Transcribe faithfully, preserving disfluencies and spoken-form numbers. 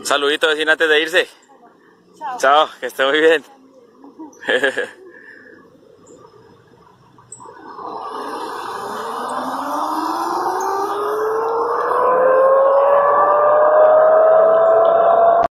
saludito, vecina, antes de irse. Chao. Chao, que esté muy bien.